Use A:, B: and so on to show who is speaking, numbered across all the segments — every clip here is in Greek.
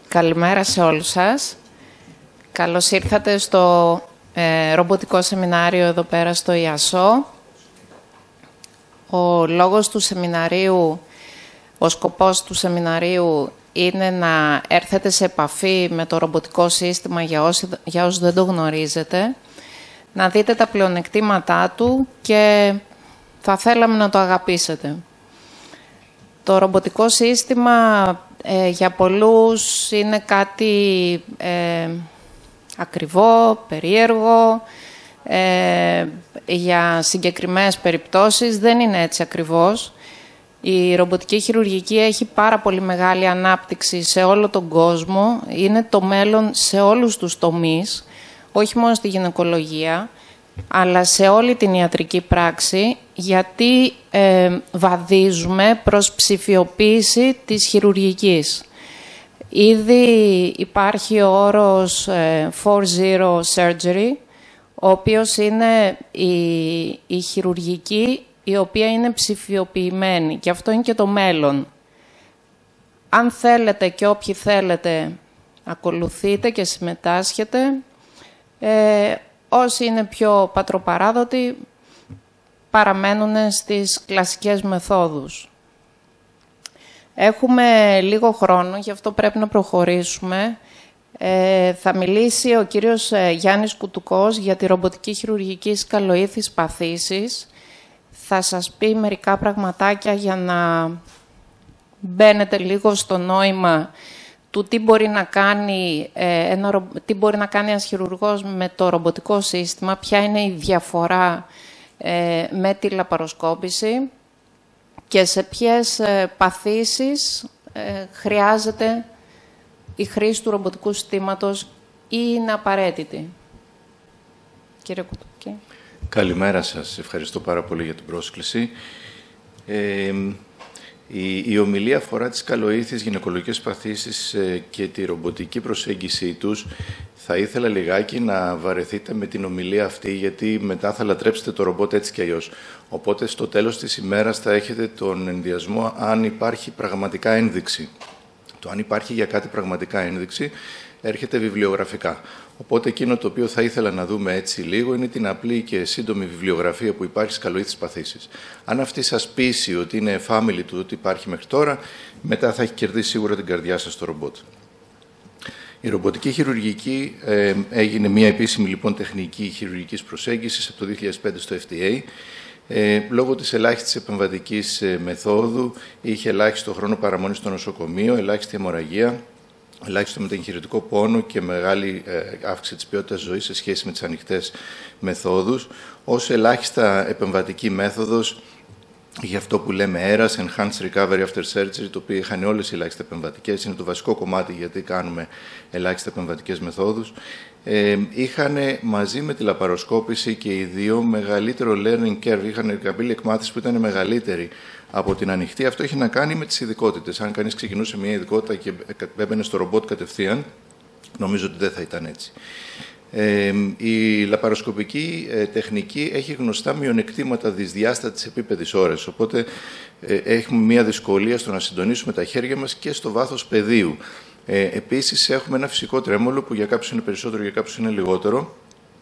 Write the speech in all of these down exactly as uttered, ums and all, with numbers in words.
A: Καλημέρα σε όλους σας. Καλώς ήρθατε στο ε, ρομποτικό σεμινάριο εδώ πέρα στο ΙΑΣΟ. Ο λόγος του σεμιναρίου, ο σκοπός του σεμιναρίου είναι να έρθετε σε επαφή με το ρομποτικό σύστημα για όσοι, για όσους δεν το γνωρίζετε, να δείτε τα πλεονεκτήματά του και θα θέλαμε να το αγαπήσετε. Το ρομποτικό σύστημα ε, για πολλούς είναι κάτι ε, ακριβό, περίεργο. Ε, για συγκεκριμένες περιπτώσεις δεν είναι έτσι ακριβώς. Η ρομποτική χειρουργική έχει πάρα πολύ μεγάλη ανάπτυξη σε όλο τον κόσμο. Είναι το μέλλον σε όλους τους τομείς, όχι μόνο στη γυναικολογία, αλλά σε όλη την ιατρική πράξη, γιατί ε, βαδίζουμε προς ψηφιοποίηση της χειρουργικής. Ήδη υπάρχει ο όρος ε, φορ ζήρο surgery, ο οποίος είναι η, η χειρουργική η οποία είναι ψηφιοποιημένη, και αυτό είναι και το μέλλον. Αν θέλετε και όποιοι θέλετε, ακολουθείτε και συμμετάσχετε. Ε, όσοι είναι πιο πατροπαράδοτοι, παραμένουν στις κλασικές μεθόδους. Έχουμε λίγο χρόνο, γι' αυτό πρέπει να προχωρήσουμε. Ε, θα μιλήσει ο κύριος Γιάννης Κουτουκός για τη ρομποτική χειρουργική σκαλοήθης παθήσεις. Θα σας πει μερικά πραγματάκια για να μπαίνετε λίγο στο νόημα του τι μπορεί να κάνει, ε, ένα, τι μπορεί να κάνει ένας χειρουργός με το ρομποτικό σύστημα, ποια είναι η διαφορά ε, με τη λαπαροσκόπηση και σε ποιες ε, παθήσεις ε, χρειάζεται η χρήση του ρομποτικού συστήματος ή είναι απαραίτητη. Κύριε Κουτουκή.
B: Καλημέρα σας. Ευχαριστώ πάρα πολύ για την πρόσκληση. Ε, η, η ομιλία αφορά τις σκαλοήθειες γυναικολογικές παθήσεις ε, και τη ρομποτική προσέγγιση τους. Θα ήθελα λιγάκι να βαρεθείτε με την ομιλία αυτή, γιατί μετά θα λατρέψετε το ρομπότ έτσι κι αλλιώς. Οπότε στο τέλος της ημέρας θα έχετε τον ενδιασμό αν υπάρχει πραγματικά ένδειξη. Το αν υπάρχει για κάτι πραγματικά ένδειξη έρχεται βιβλιογραφικά. Οπότε εκείνο το οποίο θα ήθελα να δούμε έτσι λίγο είναι την απλή και σύντομη βιβλιογραφία που υπάρχει στις σκαλοήθειες παθήσεις. Αν αυτή σας πείσει ότι είναι family του ότι υπάρχει μέχρι τώρα, μετά θα έχει κερδίσει σίγουρα την καρδιά σας το ρομπότ. Η ρομποτική χειρουργική ε, έγινε μια επίσημη λοιπόν τεχνική χειρουργικής προσέγγισης από το δύο χιλιάδες πέντε στο εφ ντι έι. Ε, λόγω της ελάχιστης επεμβατικής ε, μεθόδου, είχε ελάχιστο χρόνο παραμονής στο νοσοκομείο, ελάχιστη αιμορραγία, ελάχιστο μεταγχειρητικό πόνο και μεγάλη ε, αύξηση της ποιότητας ζωής σε σχέση με τις ανοιχτές μεθόδους. Ως ελάχιστα επεμβατική μέθοδος, για αυτό που λέμε ΕΡΑΣ, Enhanced Recovery After Surgery, το οποίο είχαν όλες οι ελάχιστα επεμβατικές, είναι το βασικό κομμάτι γιατί κάνουμε ελάχιστα επεμβατικές μεθόδους. Ε, είχαν μαζί με τη λαπαροσκόπηση και οι δύο μεγαλύτερο learning curve, είχαν καμπύλη εκμάθηση που ήταν μεγαλύτερη από την ανοιχτή. Αυτό έχει να κάνει με τις ειδικότητες. Αν κανείς ξεκινούσε μια ειδικότητα και έμπαινε στο ρομπότ κατευθείαν, νομίζω ότι δεν θα ήταν έτσι. Ε, η λαπαροσκοπική ε, τεχνική έχει γνωστά μειονεκτήματα δυσδιάστατης επίπεδης ώρες, οπότε ε, έχουμε μια δυσκολία στο να συντονίσουμε τα χέρια μας και στο βάθος πεδίου. Ε, επίσης, έχουμε ένα φυσικό τρέμολο που για κάποιους είναι περισσότερο, για κάποιους είναι λιγότερο,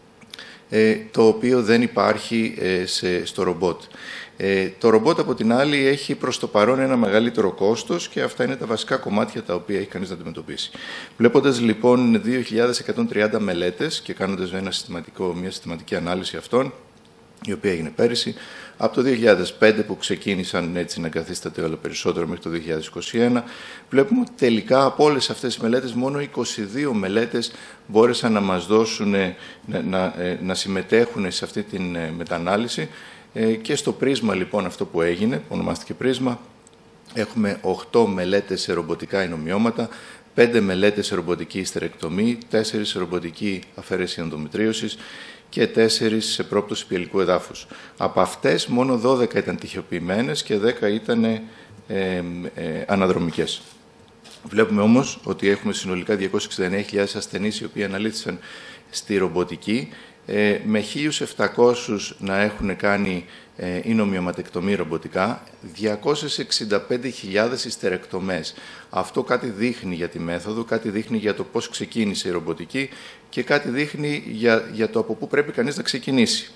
B: ε, το οποίο δεν υπάρχει ε, σε, στο ρομπότ. Ε, το ρομπότ, από την άλλη, έχει προς το παρόν ένα μεγαλύτερο κόστος και αυτά είναι τα βασικά κομμάτια τα οποία έχει κανείς να αντιμετωπίσει. Βλέποντας λοιπόν δύο χιλιάδες εκατόν τριάντα μελέτες και κάνοντας ένα συστηματικό, μια συστηματική ανάλυση αυτών, η οποία έγινε πέρυσι, από το δύο χιλιάδες πέντε που ξεκίνησαν έτσι να εγκαθίσταται όλο περισσότερο μέχρι το δύο χιλιάδες είκοσι ένα, βλέπουμε ότι τελικά από όλες αυτές τις μελέτες μόνο είκοσι δύο μελέτες μπόρεσαν να μας δώσουν, να, να, να συμμετέχουν σε αυτή την μετανάλυση. Και στο πρίσμα λοιπόν αυτό που έγινε, που ονομάστηκε πρίσμα, έχουμε οκτώ μελέτες σε ρομποτικά ενομοιώματα, πέντε μελέτες σε ρομποτική ιστερεκτομή, τέσσερις σε ρομποτική αφαίρεση ενδομετρίωσης και τέσσερις σε πρόπτωση πιελικού εδάφους. Από αυτές μόνο δώδεκα ήταν τυχιοποιημένες και δέκα ήταν ε, ε, αναδρομικές. Βλέπουμε όμως ότι έχουμε συνολικά διακόσιες εξήντα εννέα χιλιάδες ασθενείς οι οποίοι αναλύθησαν στη ρομποτική, ε, με χίλιους επτακόσιους να έχουν κάνει ε, ινομιοματεκτομή ρομποτικά, διακόσιες εξήντα πέντε χιλιάδες ιστερεκτομές. Αυτό κάτι δείχνει για τη μέθοδο, κάτι δείχνει για το πώς ξεκίνησε η ρομποτική και κάτι δείχνει για, για το από πού πρέπει κανείς να ξεκινήσει.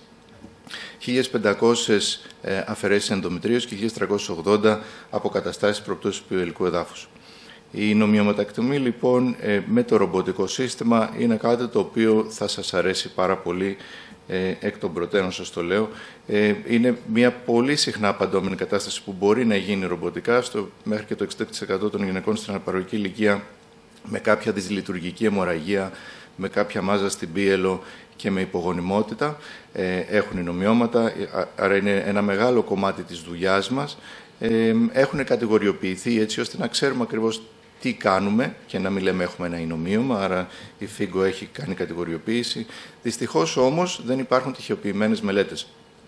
B: χίλιες πεντακόσιες ε, αφαιρέσεις ενδομητρίωσης και χίλιες τριακόσιες ογδόντα αποκαταστάσεις προπτώσης πυοελικού εδάφους. Η ινομιοματεκτομή, λοιπόν, ε, με το ρομποτικό σύστημα είναι κάτι το οποίο θα σας αρέσει πάρα πολύ, ε, εκ των προτέρων σας το λέω. Ε, είναι μια πολύ συχνά απαντώμενη κατάσταση που μπορεί να γίνει ρομποτικά, στο, μέχρι και το εξήντα τοις εκατό των γυναικών στην αναπαραγωγική ηλικία, με κάποια δυσλειτουργική αιμορραγία, με κάποια μάζα στην πίελο και με υπογονιμότητα, ε, έχουν ινομιώματα, άρα είναι ένα μεγάλο κομμάτι της δουλειάς μας. Ε, έχουν κατηγοριοποιηθεί έτσι ώστε να ξέρουμε ακριβώς τι κάνουμε και να μην λέμε έχουμε ένα ινομίωμα, άρα η Φίγκο έχει κάνει κατηγοριοποίηση. Δυστυχώς όμως δεν υπάρχουν τυχαιοποιημένες μελέτες.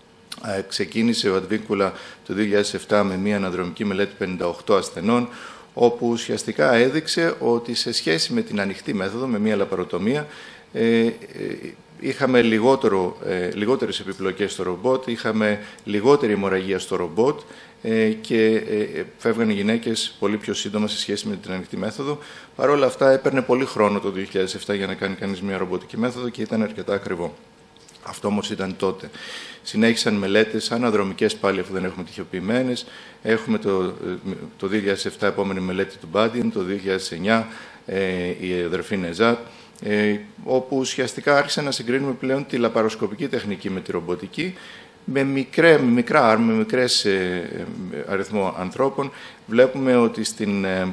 B: Ε, ξεκίνησε ο Advíncula το δύο χιλιάδες επτά με μια αναδρομική μελέτη πενήντα οκτώ ασθενών, όπου ουσιαστικά έδειξε ότι σε σχέση με την ανοιχτή μέθοδο, με μια λαπαροτομία, ε, ε, είχαμε λιγότερο, ε, λιγότερες επιπλοκές στο ρομπότ, είχαμε λιγότερη αιμορραγία στο ρομπότ ε, και ε, φεύγαν οι γυναίκες πολύ πιο σύντομα σε σχέση με την ανοιχτή μέθοδο. Παρ' όλα αυτά έπαιρνε πολύ χρόνο το δύο χιλιάδες επτά για να κάνει κανείς μια ρομποτική μέθοδο και ήταν αρκετά ακριβό. Αυτό όμως ήταν τότε. Συνέχισαν μελέτες αναδρομικές πάλι, αφού δεν έχουμε τυχιοποιημένες. Έχουμε το, το δύο χιλιάδες επτά επόμενη μελέτη του Μπάντιεν, το δύο χιλιάδες εννιά ε, η αδερφή Νεζάτ, ε, όπου ουσιαστικά άρχισε να συγκρίνουμε πλέον τη λαπαροσκοπική τεχνική με τη ρομποτική, με, μικρέ, με μικρά άρμα, με μικρές ε, αριθμό ανθρώπων. Βλέπουμε ότι στην ε,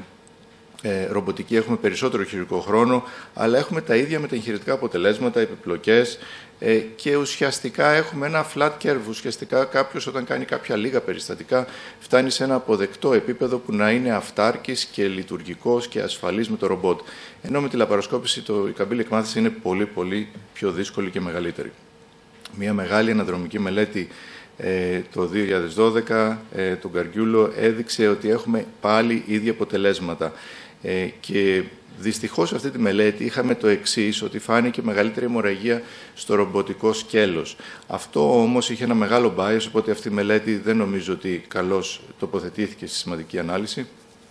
B: ε, ρομποτική έχουμε περισσότερο χειρουργικό χρόνο, αλλά έχουμε τα ίδια μεταγχειρητικά αποτελέσματα, επιπλοκές, ε, και ουσιαστικά έχουμε ένα flat curve. Ουσιαστικά κάποιος όταν κάνει κάποια λίγα περιστατικά φτάνει σε ένα αποδεκτό επίπεδο που να είναι αυτάρκης και λειτουργικός και ασφαλής με το ρομπότ. Ενώ με τη λαπαροσκόπηση το, η καμπύλη εκμάθηση είναι πολύ πολύ πιο δύσκολη και μεγαλύτερη. Μια μεγάλη αναδρομική μελέτη ε, το δύο χιλιάδες δώδεκα, ε, τον Γκαργιούλο, έδειξε ότι έχουμε πάλι ίδια αποτελέσματα. Ε, και δυστυχώς αυτή τη μελέτη είχαμε το εξής, ότι φάνηκε μεγαλύτερη αιμορραγία στο ρομποτικό σκέλος. Αυτό όμως είχε ένα μεγάλο bias, οπότε αυτή η μελέτη δεν νομίζω ότι καλώς τοποθετήθηκε στη σημαντική ανάλυση,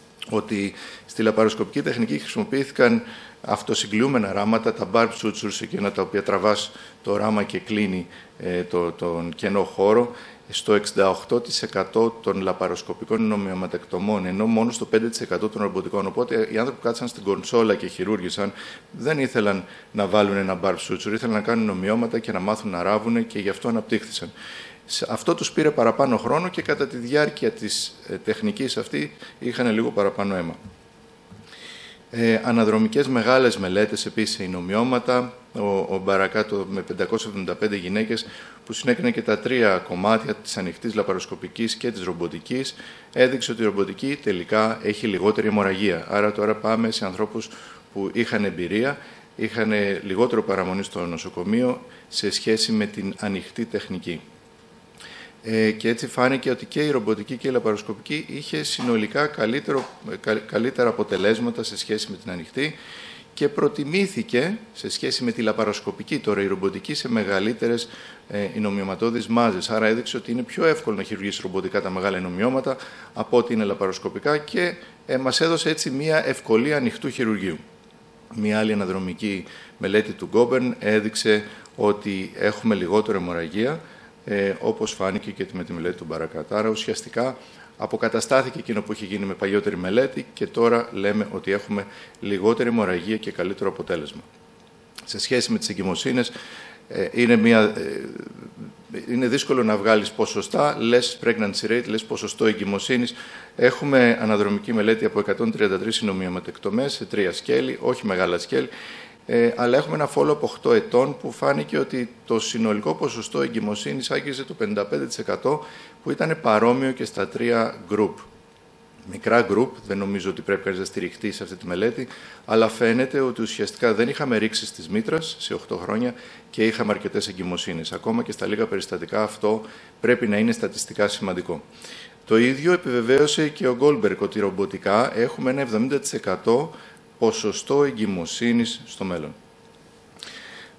B: ότι στη λαπαροσκοπική τεχνική χρησιμοποιήθηκαν αυτοσυγκλειούμενα ράματα, τα barb sutures, εκείνα τα οποία τραβάς το ράμα και κλείνει ε, το, τον κενό χώρο, στο εξήντα οκτώ τοις εκατό των λαπαροσκοπικών ινομιοματεκτομών, ενώ μόνο στο πέντε τοις εκατό των ρομποτικών. Οπότε οι άνθρωποι που κάτσαν στην κονσόλα και χειρούργησαν δεν ήθελαν να βάλουν ένα barb suture, ήθελαν να κάνουν ινομιώματα και να μάθουν να ράβουν και γι' αυτό αναπτύχθησαν. Αυτό τους πήρε παραπάνω χρόνο και κατά τη διάρκεια της ε, τεχνικής αυτή είχαν λίγο παραπάνω αίμα. Ε, αναδρομικές μεγάλες μελέτες επίσης σε ινομιώματα. Ο, ο Μπαρακάτο με πεντακόσιες εβδομήντα πέντε γυναίκες που συνέκρινε και τα τρία κομμάτια της ανοιχτής λαπαροσκοπικής και της ρομποτικής, έδειξε ότι η ρομποτική τελικά έχει λιγότερη αιμορραγία. Άρα τώρα πάμε σε ανθρώπους που είχαν εμπειρία, είχαν λιγότερο παραμονή στο νοσοκομείο σε σχέση με την ανοιχτή τεχνική. Ε, και έτσι φάνηκε ότι και η ρομποτική και η λαπαροσκοπική είχε συνολικά καλύτερο, κα, καλύτερα αποτελέσματα σε σχέση με την ανοιχτή και προτιμήθηκε σε σχέση με τη λαπαροσκοπική τώρα η ρομποτική σε μεγαλύτερες ε, ινομιωματώδεις μάζες. Άρα έδειξε ότι είναι πιο εύκολο να χειρουργήσει ρομποτικά τα μεγάλα ινομιώματα από ότι είναι λαπαροσκοπικά και ε, μας έδωσε έτσι μία ευκολία ανοιχτού χειρουργείου. Μία άλλη αναδρομική μελέτη του Γκόμπερν έδειξε ότι έχουμε λιγότερο αιμορραγία, Ε, όπως φάνηκε και με τη μελέτη του Μπαρακάτ. Άρα ουσιαστικά αποκαταστάθηκε εκείνο που είχε γίνει με παλιότερη μελέτη και τώρα λέμε ότι έχουμε λιγότερη αιμορραγία και καλύτερο αποτέλεσμα. Σε σχέση με τις εγκυμοσύνες, ε, είναι, μια, ε, είναι δύσκολο να βγάλεις ποσοστά, λες pregnancy rate, λες ποσοστό εγκυμοσύνης. Έχουμε αναδρομική μελέτη από εκατόν τριάντα τρεις ινομιοματεκτομές σε τρία σκέλη, όχι μεγάλα σκέλη. Ε, αλλά έχουμε ένα follow-up οκτώ ετών που φάνηκε ότι το συνολικό ποσοστό εγκυμοσύνης άγγιζε το πενήντα πέντε τοις εκατό που ήταν παρόμοιο και στα τρία group. Μικρά group, δεν νομίζω ότι πρέπει κανείς να στηριχτεί σε αυτή τη μελέτη, αλλά φαίνεται ότι ουσιαστικά δεν είχαμε ρήξεις της μήτρας σε οκτώ χρόνια και είχαμε αρκετές εγκυμοσύνες. Ακόμα και στα λίγα περιστατικά αυτό πρέπει να είναι στατιστικά σημαντικό. Το ίδιο επιβεβαίωσε και ο Γκόλμπεργκ ότι ρομποτικά έχουμε ένα εβδομήντα τοις εκατό ποσοστό εγκυμοσύνης στο μέλλον.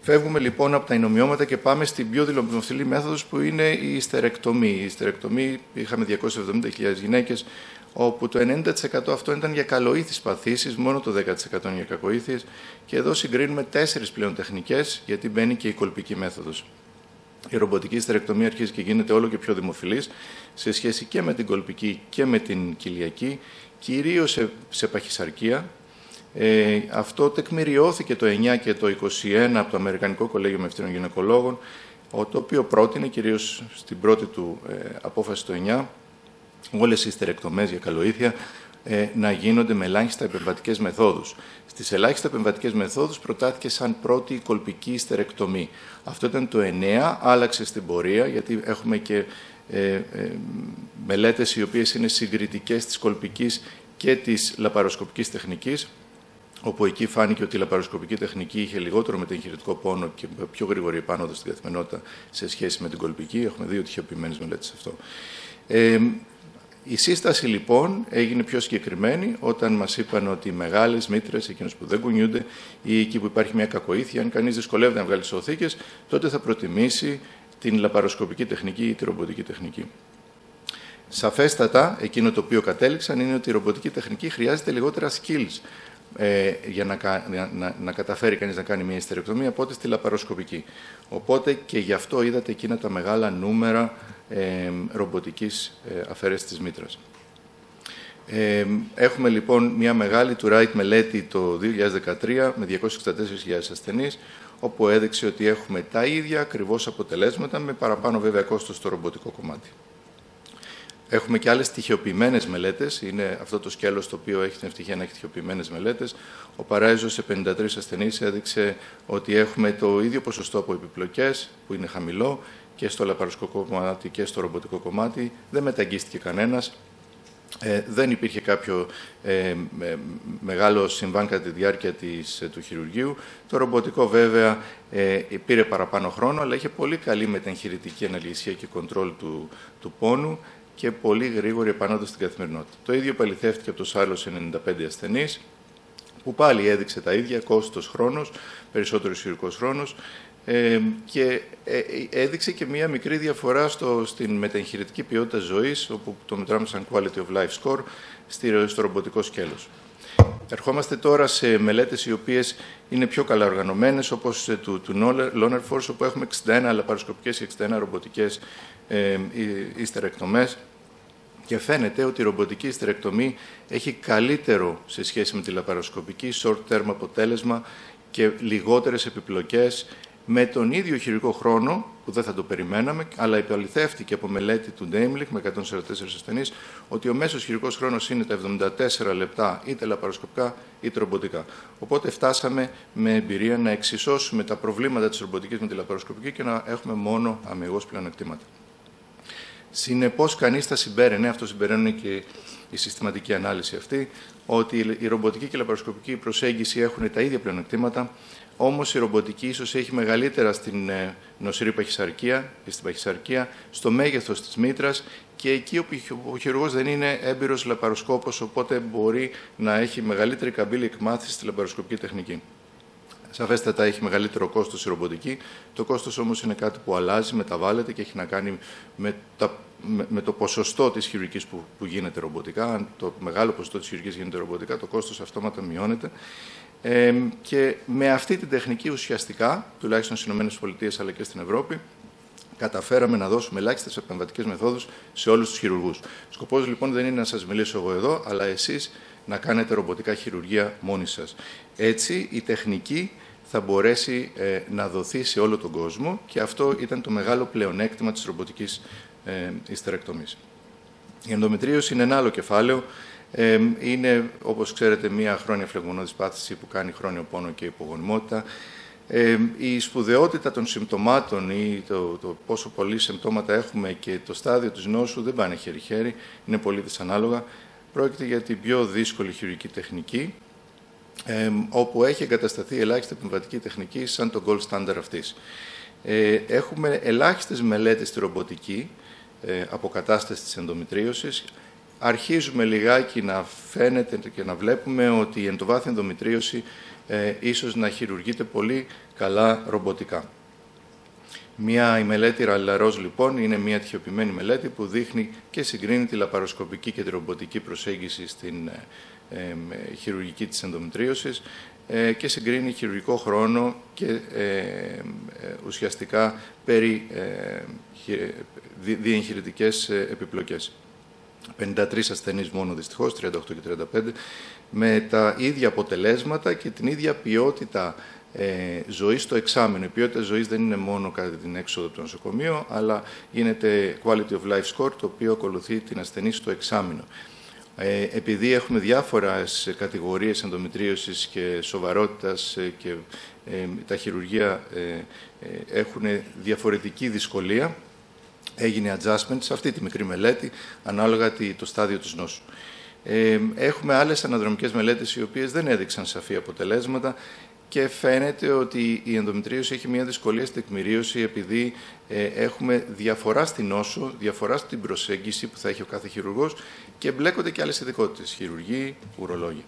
B: Φεύγουμε λοιπόν από τα εινομιώματα και πάμε στην πιο δημοφιλή μέθοδος που είναι η ιστερεκτομή. Η ιστερεκτομή είχαμε διακόσιες εβδομήντα χιλιάδες γυναίκες, όπου το ενενήντα τοις εκατό αυτό ήταν για καλοήθεις παθήσεις, μόνο το δέκα τοις εκατό για κακοήθειες. Και εδώ συγκρίνουμε τέσσερις πλέον τεχνικές, γιατί μπαίνει και η κολπική μέθοδος. Η ρομποτική ιστερεκτομή αρχίζει και γίνεται όλο και πιο δημοφιλής σε σχέση και με την κολπική και με την κοιλιακή, κυρίως σε, σε παχυσαρκία. Ε, αυτό τεκμηριώθηκε το εννιά και το είκοσι ένα από το Αμερικανικό Κολέγιο Μευτήρων Γυναικολόγων, το οποίο πρότεινε, κυρίως στην πρώτη του ε, απόφαση το εννιά, όλες οι ιστερεκτομές για καλοήθεια ε, να γίνονται με ελάχιστα επεμβατικές μεθόδους. Στις ελάχιστα επεμβατικές μεθόδους προτάθηκε σαν πρώτη η κολπική ιστερεκτομή. Αυτό ήταν το εννιά, άλλαξε στην πορεία, γιατί έχουμε και ε, ε, μελέτες οι οποίες είναι συγκριτικές της κολπικής και της λαπαροσκοπικής τεχνικής, όπου εκεί φάνηκε ότι η λαπαροσκοπική τεχνική είχε λιγότερο μετεγχειρητικό πόνο και πιο γρήγορη επάνωδο στην καθημερινότητα σε σχέση με την κολπική. Έχουμε δύο τυχιοποιημένες μελέτες σε αυτό. Ε, η σύσταση λοιπόν έγινε πιο συγκεκριμένη όταν μας είπαν ότι οι μεγάλες μήτρες, εκείνες που δεν κουνιούνται ή εκεί που υπάρχει μια κακοήθεια, αν κανείς δυσκολεύεται να βγάλει τις οθήκες, τότε θα προτιμήσει την λαπαροσκοπική τεχνική ή τη ρομποτική τεχνική. Σαφέστατα, εκείνο το οποίο κατέληξαν είναι ότι η ρομποτική τεχνική χρειάζεται λιγότερα skills ε, για να, να, να, να καταφέρει κανείς να κάνει μια ιστερεκτομή από ό,τι στη λαπαροσκοπική. Οπότε και γι' αυτό είδατε εκείνα τα μεγάλα νούμερα ε, ρομποτικής ε, αφαίρεσης της μήτρας. Ε, έχουμε λοιπόν μια μεγάλη του Wright μελέτη το δύο χιλιάδες δεκατρία με διακόσιες εξήντα τέσσερις χιλιάδες ασθενείς, όπου έδειξε ότι έχουμε τα ίδια ακριβώς αποτελέσματα, με παραπάνω βέβαια κόστος στο ρομποτικό κομμάτι. Έχουμε και άλλες τυχιοποιημένες μελέτες. Είναι αυτό το σκέλος το οποίο έχει την ευτυχία να έχει τυχιοποιημένες μελέτες. Ο Παράιζος σε πενήντα τρεις ασθενείς έδειξε ότι έχουμε το ίδιο ποσοστό από επιπλοκές, που είναι χαμηλό, και στο λαπαροσκοπικό κομμάτι και στο ρομποτικό κομμάτι. Δεν μεταγγίστηκε κανένας. Ε, δεν υπήρχε κάποιο ε, με, μεγάλο συμβάν κατά τη διάρκεια της, ε, του χειρουργείου. Το ρομποτικό βέβαια ε, πήρε παραπάνω χρόνο, αλλά είχε πολύ καλή μεταγχειρητική αναλυσία και κοντρόλ του, του πόνου και πολύ γρήγορη επανάδοση στην καθημερινότητα. Το ίδιο επαληθεύτηκε από το Σάρλο σε ενενήντα πέντε ασθενείς, που πάλι έδειξε τα ίδια, κόστος χρόνος, περισσότερο χειρουργικός χρόνος, ε, και ε, έδειξε και μία μικρή διαφορά στο, στην μεταγχειρητική ποιότητα ζωής, όπου το μετράμε σαν Quality of Life Score, στη, στο ρομποτικό σκέλος. Ερχόμαστε τώρα σε μελέτες οι οποίες είναι πιο καλά οργανωμένες, όπως του, του Lonerforce, όπου έχουμε εξήντα ένα λαπαροσκοπικές και εξήντα ένα ρομποτικές ε, ιστερεκτομές, και φαίνεται ότι η ρομποτική ιστερεκτομή έχει καλύτερο σε σχέση με τη λαπαροσκοπική short-term αποτέλεσμα και λιγότερες επιπλοκές, με τον ίδιο χειρουργικό χρόνο, που δεν θα το περιμέναμε, αλλά επαληθεύτηκε από μελέτη του Ντέιμλιχ με εκατόν σαράντα τέσσερις ασθενείς, ότι ο μέσος χειρουργικός χρόνος είναι τα εβδομήντα τέσσερα λεπτά, είτε λαπαροσκοπικά είτε ρομποτικά. Οπότε φτάσαμε με εμπειρία να εξισώσουμε τα προβλήματα της ρομποτικής με τη λαπαροσκοπική και να έχουμε μόνο αμυγός πλεονεκτήματα. Συνεπώς, κανείς θα συμπέραινε, αυτό συμπεραίνουν και η συστηματική ανάλυση αυτή, ότι η ρομποτική και η λαπαροσκοπική προσέγγιση έχουν τα ίδια πλεονεκτήματα, όμως η ρομποτική ίσως έχει μεγαλύτερα στην νοσηρή παχυσαρκία και στην παχυσαρκία, στο μέγεθος της μήτρας και εκεί όπου ο χειρουργός δεν είναι έμπειρος λαπαροσκόπος, οπότε μπορεί να έχει μεγαλύτερη καμπύλη εκμάθηση στη λαπαροσκοπική τεχνική. Σαφέστατα έχει μεγαλύτερο κόστος η ρομποτική. Το κόστος όμως είναι κάτι που αλλάζει, μεταβάλλεται και έχει να κάνει με, τα, με, με το ποσοστό της χειρουργικής που, που γίνεται ρομποτικά. Αν το μεγάλο ποσοστό της χειρουργικής γίνεται ρομποτικά, το κόστος αυτόματα μειώνεται. Ε, και με αυτή την τεχνική ουσιαστικά, τουλάχιστον στις ΗΠΑ αλλά και στην Ευρώπη, καταφέραμε να δώσουμε ελάχιστες επεμβατικές μεθόδους σε όλους τους χειρουργούς. Σκοπός λοιπόν δεν είναι να σας μιλήσω εγώ εδώ, αλλά εσείς να κάνετε ρομποτικά χειρουργία μόνοι σας. Έτσι η τεχνική θα μπορέσει ε, να δοθεί σε όλο τον κόσμο και αυτό ήταν το μεγάλο πλεονέκτημα της ρομποτικής ε, ιστερεκτομής. Η ενδομετρίωση είναι ένα άλλο κεφάλαιο. Ε, είναι, όπως ξέρετε, μία χρόνια φλεγμονώδης πάθηση που κάνει χρόνιο πόνο και υπογονιμότητα. Ε, η σπουδαιότητα των συμπτωμάτων ή το, το πόσο πολλοί συμπτώματα έχουμε και το στάδιο της νόσου δεν πάνε χέρι-χέρι, είναι πολύ δυσανάλογα. Πρόκειται για την πιο δύσκολη χειρουργική τεχνική, ε, όπου έχει εγκατασταθεί ελάχιστη επεμβατική τεχνική σαν το gold standard αυτής. Ε, έχουμε ελάχιστες μελέτες στη ρομποτική, ε, αποκατάσταση της ενδομετρίωσης, αρχίζουμε λιγάκι να φαίνεται και να βλέπουμε ότι η εντοβάθμια ενδομητρίωση ε, ίσως να χειρουργείται πολύ καλά ρομποτικά. Μια, η μελέτη Ραλαρός, λοιπόν, είναι μια τυχιοποιημένη μελέτη που δείχνει και συγκρίνει τη λαπαροσκοπική και τη ρομποτική προσέγγιση στην ε, ε, χειρουργική της ενδομητρίωσης ε, και συγκρίνει χειρουργικό χρόνο και ε, ε, ουσιαστικά περί ε, διεγχειρητικές ε, επιπλοκές. πενήντα τρεις ασθενείς μόνο, δυστυχώς, τριάντα οκτώ και τριάντα πέντε, με τα ίδια αποτελέσματα και την ίδια ποιότητα ε, ζωής στο εξάμηνο. Η ποιότητα ζωής δεν είναι μόνο κατά την έξοδο από το νοσοκομείο, αλλά γίνεται quality of life score, το οποίο ακολουθεί την ασθενή στο εξάμηνο. Ε, επειδή έχουμε διάφορες κατηγορίες ενδομητρίωσης και σοβαρότητας ε, και ε, τα χειρουργεία ε, ε, έχουν διαφορετική δυσκολία, έγινε adjustment σε αυτή τη μικρή μελέτη, ανάλογα το στάδιο της νόσου. Ε, έχουμε άλλες αναδρομικές μελέτες οι οποίες δεν έδειξαν σαφή αποτελέσματα και φαίνεται ότι η ενδομητρίωση έχει μια δυσκολία στην τεκμηρίωση επειδή ε, έχουμε διαφορά στην νόσο, διαφορά στην προσέγγιση που θα έχει ο κάθε χειρουργός και εμπλέκονται και άλλες ειδικότητες, χειρουργοί, ουρολόγοι.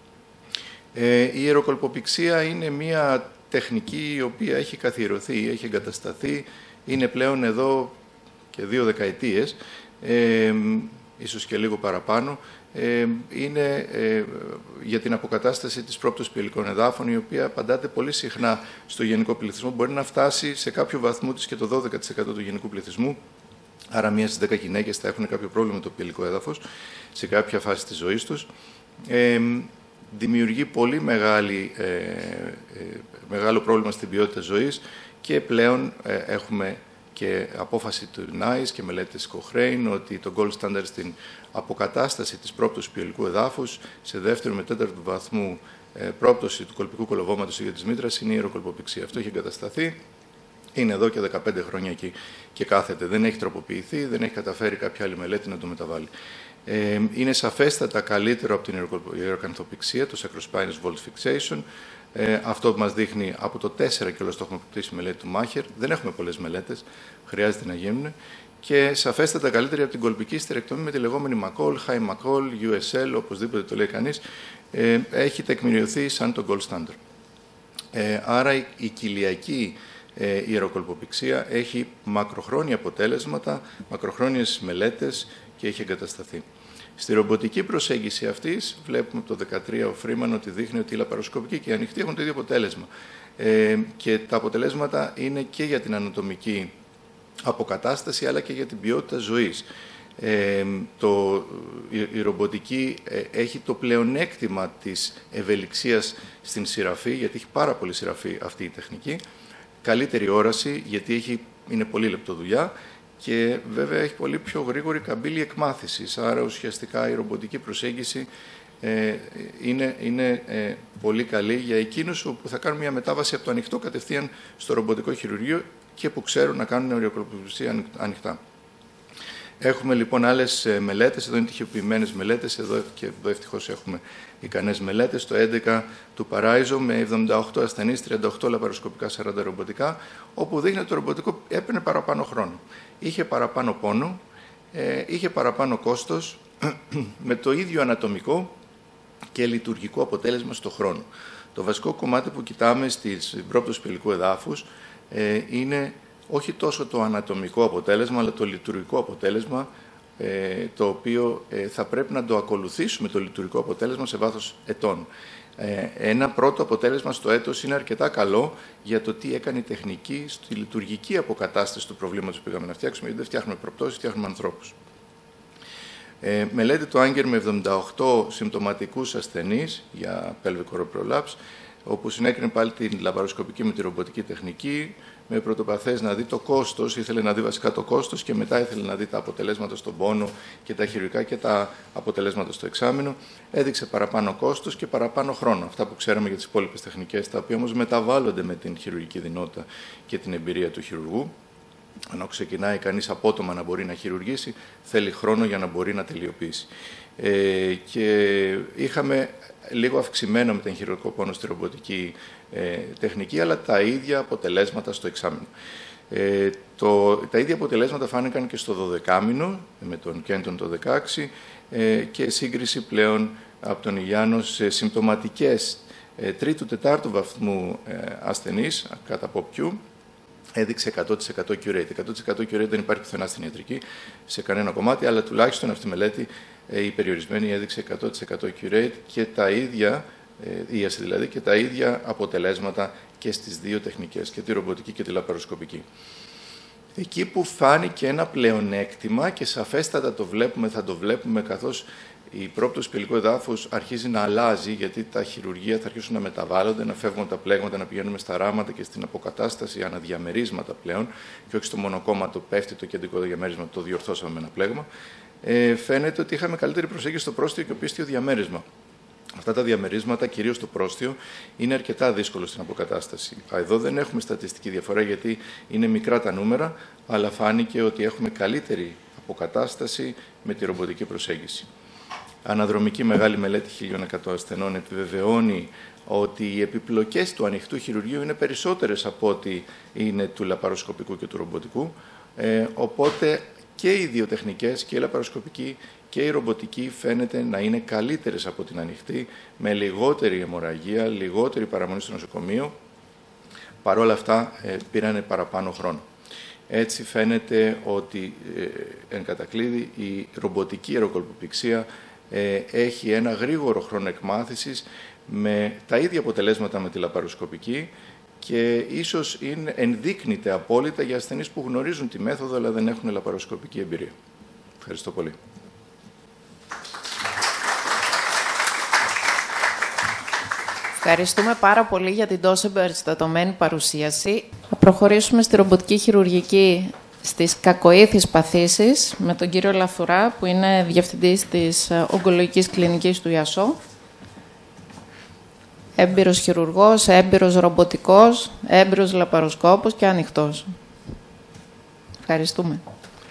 B: Ε, η ιεροκολποπηξία είναι μια τεχνική η οποία έχει καθιερωθεί, έχει εγκατασταθεί, είναι πλέον εδώ και δύο δεκαετίες, ε, ίσως και λίγο παραπάνω, ε, είναι ε, για την αποκατάσταση της πρόπτωσης πυελικών εδάφων, η οποία απαντάται πολύ συχνά στο γενικό πληθυσμό, μπορεί να φτάσει σε κάποιο βαθμό της και το δώδεκα τοις εκατό του γενικού πληθυσμού, άρα μία στις δέκα γυναίκες θα έχουν κάποιο πρόβλημα με το πυελικό έδαφος σε κάποια φάση της ζωής τους. Ε, δημιουργεί πολύ μεγάλη, ε, ε, μεγάλο πρόβλημα στην ποιότητα ζωής και πλέον ε, έχουμε και απόφαση του νάις και μελέτες Cochrane ότι το gold standard στην αποκατάσταση της πρόπτωσης πυελικού εδάφους σε δεύτερο με τέταρτο βαθμού ε, πρόπτωση του κολπικού κολοβώματος ή της μήτρας είναι η ιεροκολποπηξία. Αυτό έχει εγκατασταθεί, είναι εδώ και δεκαπέντε χρόνια εκεί και κάθεται. Δεν έχει τροποποιηθεί, δεν έχει καταφέρει κάποια άλλη μελέτη να το μεταβάλει. Ε, είναι σαφέστατα καλύτερο από την ιεροκανθοπηξία, το sacrospinous vault fixation. Ε, αυτό που μας δείχνει από το τέσσερα και όλο το έχουμε αποκτήσει μελέτη του Μάχερ. Δεν έχουμε πολλές μελέτες, χρειάζεται να γίνουν. Και σαφέστατα καλύτερη από την κολπική στερεκτομή με τη λεγόμενη McCall, High McCall, γιου ες ελ, οπωσδήποτε το λέει κανείς, ε, έχει τεκμηριωθεί σαν το gold standard. Ε, άρα η, η κοιλιακή ε, ιεροκολποπηξία έχει μακροχρόνια αποτέλεσματα, μακροχρόνιες μελέτες και έχει εγκατασταθεί. Στη ρομποτική προσέγγιση αυτής, βλέπουμε από το δεκατρία ο Φρήμαν ότι δείχνει ότι η λαπαροσκοπική και η ανοιχτή έχουν το ίδιο αποτέλεσμα. Ε, και τα αποτελέσματα είναι και για την ανατομική αποκατάσταση, αλλά και για την ποιότητα ζωής. Ε, το, η, η ρομποτική ε, έχει το πλεονέκτημα της ευελιξίας στην σειραφή, γιατί έχει πάρα πολύ σειραφή αυτή η τεχνική. Καλύτερη όραση, γιατί έχει, είναι πολύ λεπτοδουλειά. Και βέβαια έχει πολύ πιο γρήγορη καμπύλη εκμάθησης. Άρα ουσιαστικά η ρομποτική προσέγγιση ε, είναι, είναι ε, πολύ καλή για εκείνους που θα κάνουν μια μετάβαση από το ανοιχτό κατευθείαν στο ρομποτικό χειρουργείο και που ξέρουν να κάνουν ιεροκολποπηξία ανοιχτά. Έχουμε λοιπόν άλλες μελέτες, εδώ είναι τυχιοποιημένες μελέτες, εδώ και εδώ ευτυχώς έχουμε ικανές μελέτες, το έντεκα του Παράιζο με εβδομήντα οκτώ ασθενείς, τριάντα οκτώ λαπαροσκοπικά, σαράντα ρομποτικά, όπου δείχνει ότι το ρομποτικό έπαιρνε παραπάνω χρόνο. Είχε παραπάνω πόνο, ε, είχε παραπάνω κόστος, με το ίδιο ανατομικό και λειτουργικό αποτέλεσμα στο χρόνο. Το βασικό κομμάτι που κοιτάμε στην πρόπτωση πυελικού εδάφους ε, είναι όχι τόσο το ανατομικό αποτέλεσμα, αλλά το λειτουργικό αποτέλεσμα, ε, το οποίο ε, θα πρέπει να το ακολουθήσουμε το λειτουργικό αποτέλεσμα σε βάθος ετών. Ε, ένα πρώτο αποτέλεσμα στο έτος είναι αρκετά καλό για το τι έκανε η τεχνική στη λειτουργική αποκατάσταση του προβλήματος που πήγαμε να φτιάξουμε, γιατί δεν φτιάχνουμε προπτώσεις, φτιάχνουμε ανθρώπους. Ε, μελέτη του Άγκερ με εβδομήντα οκτώ συμπτωματικούς ασθενείς για pelvic prolapse, όπου συνέκρινε πάλι την λαπαροσκοπική με τη ρομποτική τεχνική, με πρωτοπαθές να δει το κόστος, ήθελε να δει βασικά το κόστος και μετά ήθελε να δει τα αποτελέσματα στον πόνο και τα χειρουργικά και τα αποτελέσματα στο εξάμηνο. Έδειξε παραπάνω κόστος και παραπάνω χρόνο, αυτά που ξέραμε για τις υπόλοιπες τεχνικές, τα οποία όμως μεταβάλλονται με την χειρουργική δυνότητα και την εμπειρία του χειρουργού. Ενώ ξεκινάει κανείς απότομα να μπορεί να χειρουργήσει, θέλει χρόνο για να μπορεί να τελειοποιήσει. Ε, και είχαμε λίγο αυξημένο με τον χειρουργικό πόνο στη ρομποτική ε, τεχνική, αλλά τα ίδια αποτελέσματα στο εξάμηνο. Ε, το, τα ίδια αποτελέσματα φάνηκαν και στο δωδεκάμηνο, με τον Κέντον το δεκαέξι, ε, και σύγκριση πλέον από τον Ιγιάννο σε συμπτωματικές ε, τρίτου-τετάρτου βαθμού ε, ασθενείς, κατά από ποιου, έδειξε εκατό τοις εκατό cure rate. εκατό τοις εκατό cure rate δεν υπάρχει πουθενά στην ιατρική, σε κανένα κομμάτι, αλλά τουλάχιστον αυτή η μελέτη, ε, η περιορισμένη, έδειξε εκατό τοις εκατό cure rate και τα ίδια, ε, ίαση δηλαδή, και τα ίδια αποτελέσματα και στις δύο τεχνικές, και τη ρομποτική και τη λαπαροσκοπική. Εκεί που φάνηκε ένα πλεονέκτημα, και σαφέστατα το βλέπουμε, θα το βλέπουμε καθώς η πρόπτωση πηλικού εδάφους αρχίζει να αλλάζει, γιατί τα χειρουργεία θα αρχίσουν να μεταβάλλονται, να φεύγουν τα πλέγματα, να πηγαίνουμε στα ράματα και στην αποκατάσταση αναδιαμερίσματα πλέον, και όχι στο μονοκόμματο πέφτει το κεντρικό διαμέρισμα, το διορθώσαμε με ένα πλέγμα. Ε, φαίνεται ότι είχαμε καλύτερη προσέγγιση στο πρόστιο και οπίστιο διαμέρισμα. Αυτά τα διαμερίσματα, κυρίως το πρόστιο, είναι αρκετά δύσκολο στην αποκατάσταση. Εδώ δεν έχουμε στατιστική διαφορά, γιατί είναι μικρά τα νούμερα, αλλά φάνηκε ότι έχουμε καλύτερη αποκατάσταση με τη ρομποτική προσέγγιση. Αναδρομική μεγάλη μελέτη χίλια εκατό ασθενών επιβεβαιώνει ότι οι επιπλοκές του ανοιχτού χειρουργείου είναι περισσότερες από ό,τι είναι του λαπαροσκοπικού και του ρομποτικού. Ε, οπότε και οι δύο τεχνικές, και η λαπαροσκοπική και η ρομποτική, φαίνεται να είναι καλύτερες από την ανοιχτή, με λιγότερη αιμορραγία, λιγότερη παραμονή στο νοσοκομείο. Παρ' όλα αυτά ε, πήρανε παραπάνω χρόνο. Έτσι φαίνεται ότι ε, εν κατακλείδη η ρομποτική αεροκολποπηξία ε, έχει ένα γρήγορο χρόνο εκμάθησης με τα ίδια αποτελέσματα με τη λαπαροσκοπική, και ίσως είναι, ενδείκνυται απόλυτα για ασθενείς που γνωρίζουν τη μέθοδο αλλά δεν έχουν λαπαροσκοπική εμπειρία. Ευχαριστώ πολύ.
A: Ευχαριστούμε πάρα πολύ για την τόσο εμπεριστατωμένη παρουσίαση. Θα προχωρήσουμε στη ρομποτική χειρουργική στις κακοήθεις παθήσεις με τον κύριο Λαφουρά, που είναι διευθυντής της ογκολογικής κλινικής του ΙΑΣΟ. Έμπειρος χειρουργός, έμπειρος ρομποτικός, έμπειρος λαπαροσκόπος και ανοιχτός. Ευχαριστούμε.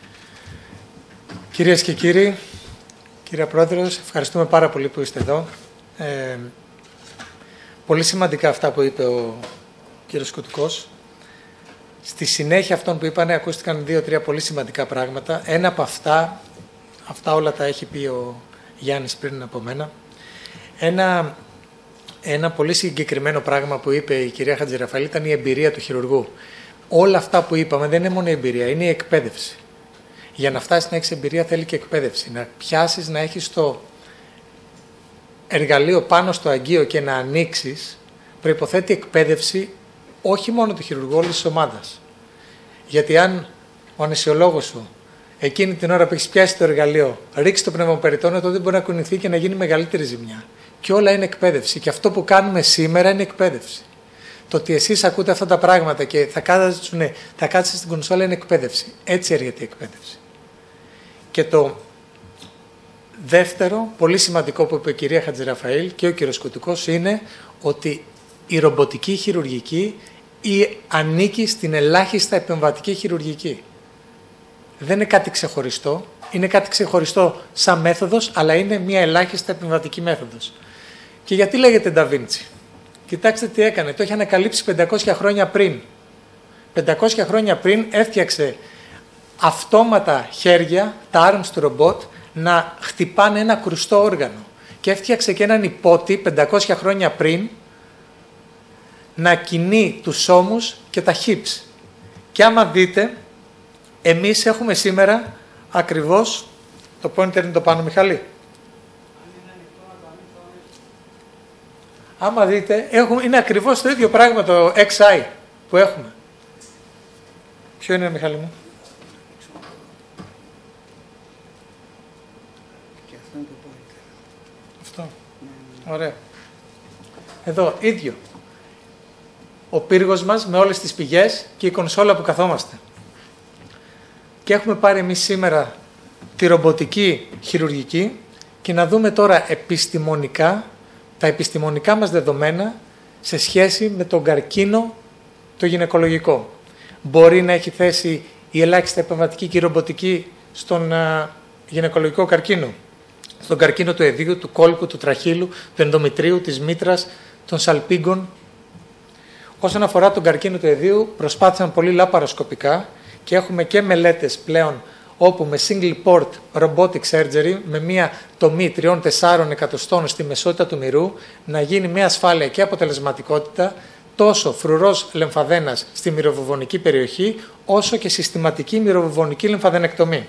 C: Κυρίες και κύριοι, κύριε Πρόεδρος, ευχαριστούμε πάρα πολύ που είστε εδώ. Ε, πολύ σημαντικά αυτά που είπε ο κύριος Σκοτικός. Στη συνέχεια αυτών που είπανε ακούστηκαν δύο-τρία πολύ σημαντικά πράγματα. Ένα από αυτά, αυτά όλα τα έχει πει ο Γιάννης πριν από μένα. Ένα, ένα πολύ συγκεκριμένο πράγμα που είπε η κυρία Χατζηραφαήλ ήταν η εμπειρία του χειρουργού. Όλα αυτά που είπαμε δεν είναι μόνο η εμπειρία, είναι η εκπαίδευση. Για να φτάσεις να έχεις εμπειρία θέλει και εκπαίδευση. Να πιάσεις, να έχεις το εργαλείο πάνω στο αγγείο και να ανοίξεις, προϋποθέτει εκπαίδευση όχι μόνο του χειρουργού, όλης της ομάδας. Γιατί αν ο αναισιολόγος σου εκείνη την ώρα που έχεις πιάσει το εργαλείο ρίξει το πνευμοπεριτόνιο, τότε μπορεί να κουνηθεί και να γίνει μεγαλύτερη ζημιά. Και όλα είναι εκπαίδευση. Και αυτό που κάνουμε σήμερα είναι εκπαίδευση. Το ότι εσείς ακούτε αυτά τα πράγματα και θα κάτσετε, θα κάτσετε στην κονσόλα είναι εκπαίδευση. Έτσι έρχεται η εκπαίδευση. Και το δεύτερο, πολύ σημαντικό που είπε η κυρία Χατζηραφαήλ και ο κύριος Σκοτικός, είναι ότι η ρομποτική χειρουργική ή ανήκει στην ελάχιστα επεμβατική χειρουργική. Δεν είναι κάτι ξεχωριστό, είναι κάτι ξεχωριστό σαν μέθοδος, αλλά είναι μια ελάχιστα επεμβατική μέθοδος. Και γιατί λέγεται Da Vinci? Κοιτάξτε τι έκανε, το είχε ανακαλύψει πεντακόσια χρόνια πριν. πεντακόσια χρόνια πριν έφτιαξε αυτόματα χέρια, τα arms του ρομπότ, να χτυπάνε ένα κρουστό όργανο. Και έφτιαξε και έναν υπότη πεντακόσια χρόνια πριν να κινεί τους ώμους και τα hips. Και άμα δείτε, εμείς έχουμε σήμερα ακριβώς, το pointer είναι το πάνω, Μιχαλή. Άμα δείτε, έχουμε, είναι ακριβώς το ίδιο πράγμα το εξ άι που έχουμε. Ποιο είναι, Μιχαλή μου? Αυτό. Ωραία. Εδώ, ίδιο. Ο πύργος μας με όλες τις πηγές και η κονσόλα που καθόμαστε. Και έχουμε πάρει εμείς σήμερα τη ρομποτική χειρουργική και να δούμε τώρα επιστημονικά, τα επιστημονικά μας δεδομένα σε σχέση με τον καρκίνο το γυναικολογικό. Μπορεί να έχει θέση η ελάχιστα επεμβατική και η ρομποτική στον α, γυναικολογικό καρκίνο. Στον καρκίνο του εδίου, του κόλπου, του τραχύλου, του ενδομητρίου, της μήτρας, των σαλπίγκων. Όσον αφορά τον καρκίνο του αιδείου, προσπάθησαν πολύ λαπαροσκοπικά και έχουμε και μελέτες πλέον όπου με single port robotic surgery, με μία τομή τριών με τεσσάρων εκατοστών στη μεσότητα του μυρού, να γίνει με ασφάλεια και αποτελεσματικότητα τόσο φρουρός λεμφαδένας στη μυροβοβονική περιοχή, όσο και συστηματική μυροβοβονική λεμφαδενεκτομή.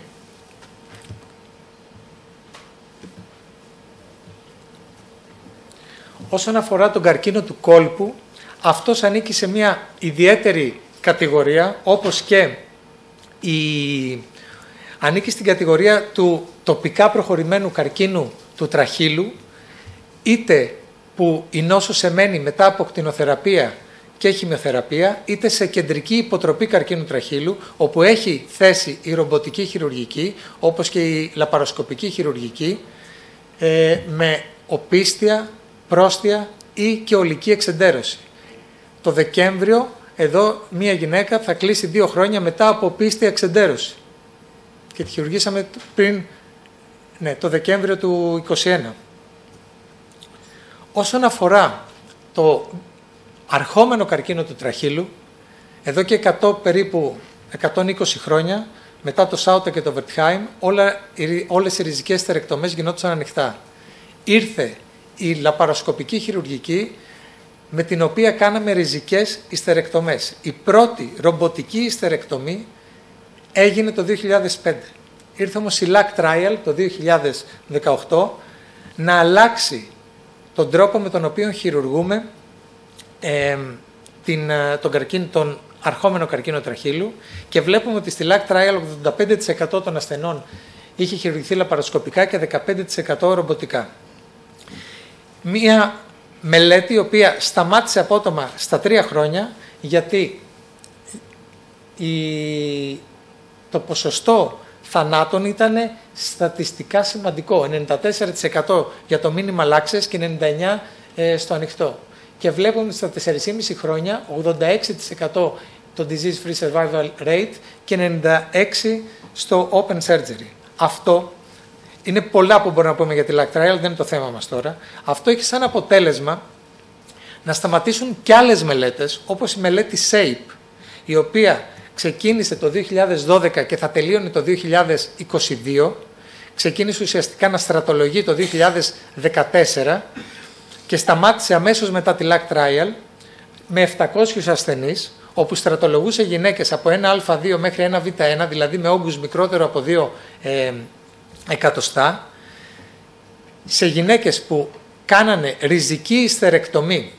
C: Όσον αφορά τον καρκίνο του κόλπου, αυτός ανήκει σε μια ιδιαίτερη κατηγορία, όπως και η... ανήκει στην κατηγορία του τοπικά προχωρημένου καρκίνου του τραχύλου, είτε που η νόσος εμένει μετά από κτηνοθεραπεία και χημειοθεραπεία, είτε σε κεντρική υποτροπή καρκίνου τραχύλου, όπου έχει θέση η ρομποτική χειρουργική, όπως και η λαπαροσκοπική χειρουργική, ε, με οπίστια, πρόστια ή και ολική εξεντέρωση. Το Δεκέμβριο, εδώ, μία γυναίκα θα κλείσει δύο χρόνια μετά από οπίστια εξεντέρωση. Και τη χειρουργήσαμε πριν, ναι, το Δεκέμβριο του είκοσι ένα. Όσον αφορά το αρχόμενο καρκίνο του τραχύλου, εδώ και εκατό, περίπου εκατόν είκοσι χρόνια, μετά το Σάουτε και το Βερτχάιμ, όλα, όλες οι ριζικές στερεκτομές γινόντουσαν ανοιχτά. Ήρθε η λαπαροσκοπική χειρουργική, με την οποία κάναμε ριζικές ιστερεκτομές. Η πρώτη ρομποτική ιστερεκτομή έγινε το δύο χιλιάδες πέντε. Ήρθε όμως η λακ Trial το δύο χιλιάδες δεκαοκτώ να αλλάξει τον τρόπο με τον οποίο χειρουργούμε ε, την, τον, καρκίνο, τον αρχόμενο καρκίνο τραχύλου, και βλέπουμε ότι στη λακ Trial ογδόντα πέντε τοις εκατό των ασθενών είχε χειρουργηθεί λαπαροσκοπικά και δεκαπέντε τοις εκατό ρομποτικά. Μία μελέτη η οποία σταμάτησε απότομα στα τρία χρόνια, γιατί η... το ποσοστό θανάτων ήταν στατιστικά σημαντικό, ενενήντα τέσσερα τοις εκατό για το minimal access και ενενήντα εννέα τοις εκατό στο ανοιχτό. Και βλέπουμε στα τέσσερα κόμμα πέντε χρόνια ογδόντα έξι τοις εκατό το disease free survival rate και ενενήντα έξι τοις εκατό στο open surgery. Αυτό είναι πολλά που μπορούμε να πούμε για τη λακ Trial, δεν είναι το θέμα μας τώρα. Αυτό έχει σαν αποτέλεσμα να σταματήσουν και άλλες μελέτες, όπως η μελέτη σέιπ, η οποία ξεκίνησε το δύο χιλιάδες δώδεκα και θα τελείωνε το δύο χιλιάδες είκοσι δύο. Ξεκίνησε ουσιαστικά να στρατολογεί το δύο χιλιάδες δεκατέσσερα και σταμάτησε αμέσως μετά τη λακ Trial με επτακόσιους ασθενείς, όπου στρατολογούσε γυναίκες από ένα α δύο μέχρι ένα β ένα, δηλαδή με όγκους μικρότερο από δύο ε, εκατοστά, σε γυναίκες που κάνανε ριζική ιστερεκτομή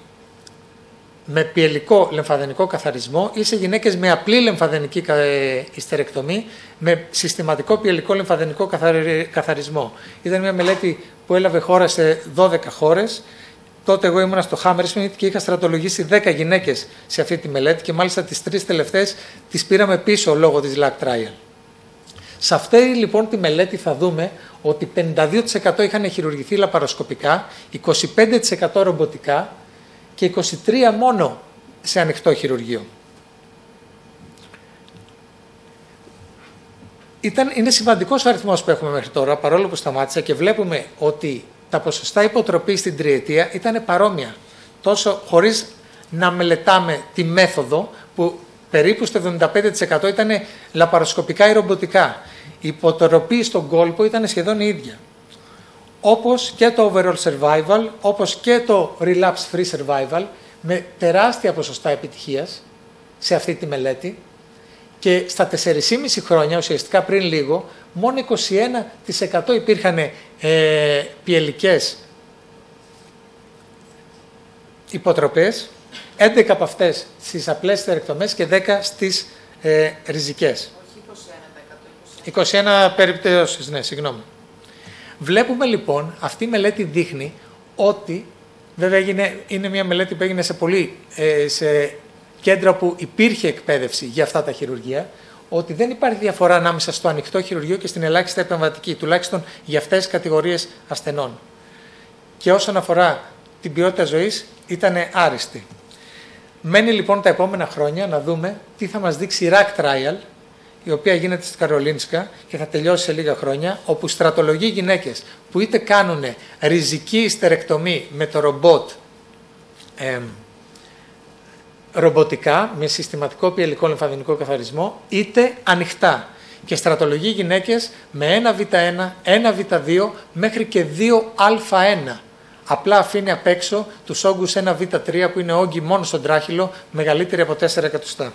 C: με πιελικό λεμφαδενικό καθαρισμό ή σε γυναίκες με απλή λεμφαδενική ιστερεκτομή με συστηματικό πιελικό λεμφαδενικό καθαρισμό. Ήταν μια μελέτη που έλαβε χώρα σε δώδεκα χώρες. Τότε εγώ ήμουνα στο Hammersmith και είχα στρατολογήσει δέκα γυναίκες σε αυτή τη μελέτη και μάλιστα τις τρεις τελευταίες τις πήραμε πίσω λόγω της λακ Trial. Σε αυτή λοιπόν τη μελέτη θα δούμε ότι πενήντα δύο τοις εκατό είχαν χειρουργηθεί λαπαροσκοπικά, είκοσι πέντε τοις εκατό ρομποτικά και είκοσι τρία τοις εκατό μόνο σε ανοιχτό χειρουργείο. Ήταν, είναι σημαντικός ο αριθμός που έχουμε μέχρι τώρα, παρόλο που σταμάτησα, και βλέπουμε ότι τα ποσοστά υποτροπής στην τριετία ήταν παρόμοια, τόσο χωρίς να μελετάμε τη μέθοδο που περίπου στο εβδομήντα πέντε τοις εκατό ήταν λαπαροσκοπικά ή ρομποτικά. Η υποτροπή στον κόλπο ήταν σχεδόν η ίδια. Όπως και το overall survival, όπως και το relapse free survival, με τεράστια ποσοστά επιτυχίας σε αυτή τη μελέτη, και στα τέσσερα κόμμα πέντε χρόνια, ουσιαστικά πριν λίγο, μόνο είκοσι ένα τοις εκατό υπήρχαν ε, πιελικές υποτροπές, έντεκα από αυτές στις απλές στερεκτομές και δέκα στις ε, ριζικές.
A: Όχι είκοσι ένα τοις εκατό.
C: είκοσι ένα περιπτώσεις, ναι, συγγνώμη. Βλέπουμε λοιπόν, αυτή η μελέτη δείχνει ότι, βέβαια έγινε, είναι μια μελέτη που έγινε σε, πολύ, ε, σε κέντρα που υπήρχε εκπαίδευση για αυτά τα χειρουργεία, ότι δεν υπάρχει διαφορά ανάμεσα στο ανοιχτό χειρουργείο και στην ελάχιστα επεμβατική, τουλάχιστον για αυτές τις κατηγορίες ασθενών. Και όσον αφορά την ποιότητα ζωής, ήταν άριστη. Μένει λοιπόν τα επόμενα χρόνια να δούμε τι θα μας δείξει η ρακ Trial, η οποία γίνεται στη Καρολίνσκα και θα τελειώσει σε λίγα χρόνια, όπου στρατολογεί γυναίκες που είτε κάνουν ριζική ιστερεκτομή με το ρομπότ ε, ρομποτικά με συστηματικό πιελικό λεμφαδενικό καθαρισμό, είτε ανοιχτά. Και στρατολογεί γυναίκες με ένα β ένα, ένα β δύο μέχρι και δύο α ένα. Απλά αφήνει απ' έξω τους όγκους ένα β τρία που είναι όγκοι μόνο στον τράχυλο, μεγαλύτεροι από τέσσερα εκατοστά.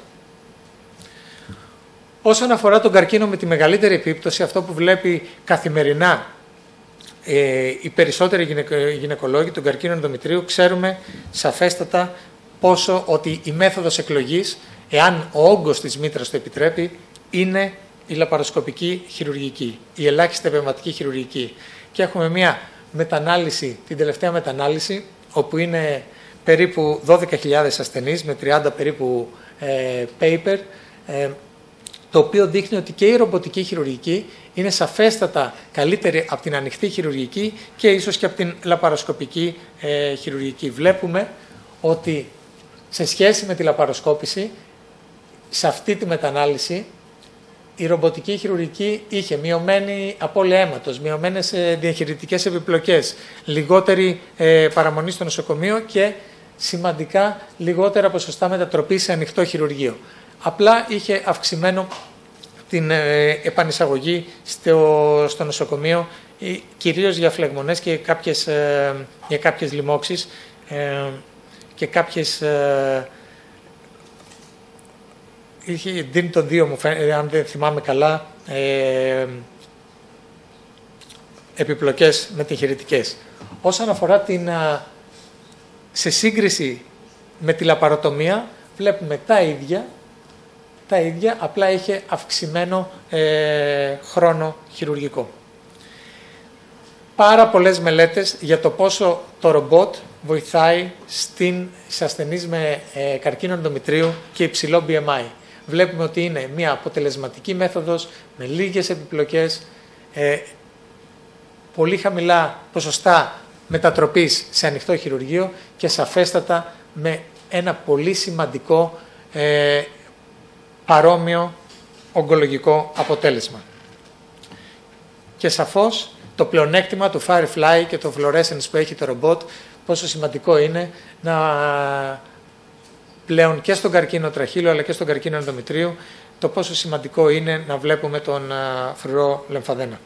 C: Όσον αφορά τον καρκίνο με τη μεγαλύτερη επίπτωση, αυτό που βλέπει καθημερινά ε, οι περισσότεροι γυναικο, γυναικολόγοι, τον καρκίνο ενδομητρίου, ξέρουμε σαφέστατα πόσο ότι η μέθοδος εκλογής, εάν ο όγκος της μήτρας το επιτρέπει, είναι η λαπαροσκοπική χειρουργική, η ελάχιστη επεμβατική χειρουργική. Και έχουμε μια μετανάλυση, την τελευταία μετανάλυση, όπου είναι περίπου δώδεκα χιλιάδες ασθενείς με τριάντα περίπου ε, paper, ε, το οποίο δείχνει ότι και η ρομποτική χειρουργική είναι σαφέστατα καλύτερη από την ανοιχτή χειρουργική και ίσως και από την λαπαροσκοπική ε, χειρουργική. Βλέπουμε ότι σε σχέση με τη λαπαροσκόπηση, σε αυτή τη μετανάλυση, η ρομποτική χειρουργική είχε μειωμένη απώλεια αίματος, μειωμένες ε, διαχειρητικές επιπλοκές, λιγότερη ε, παραμονή στο νοσοκομείο και σημαντικά λιγότερα ποσοστά μετατροπή σε ανοιχτό χειρουργείο. Απλά είχε αυξημένο την ε, επανεισαγωγή στο, στο νοσοκομείο, ε, κυρίως για φλεγμονές και κάποιες, ε, για κάποιες λοιμώξεις ε, και κάποιες... Ε, είχε δίνει το δύο, μου φαίνεται, αν δεν θυμάμαι καλά, ε, επιπλοκές μετεχειρητικές. Όσον αφορά την, α, σε σύγκριση με τη λαπαροτομία, βλέπουμε τα ίδια, τα ίδια, απλά είχε αυξημένο ε, χρόνο χειρουργικό. Πάρα πολλές μελέτες για το πόσο το ρομπότ βοηθάει στην, σε ασθενείς με ε, καρκίνο ενδομητρίου και υψηλό μπι εμ άι. Βλέπουμε ότι είναι μια αποτελεσματική μέθοδος με λίγες επιπλοκές, ε, πολύ χαμηλά ποσοστά μετατροπής σε ανοιχτό χειρουργείο και σαφέστατα με ένα πολύ σημαντικό ε, παρόμοιο ογκολογικό αποτέλεσμα. Και σαφώς το πλεονέκτημα του Firefly και το fluorescence που έχει το ρομπότ, πόσο σημαντικό είναι να πλέον και στον καρκίνο τραχύλου αλλά και στον καρκίνο ενδομητρίου, το πόσο σημαντικό είναι να βλέπουμε τον φρουρό λεμφαδένα.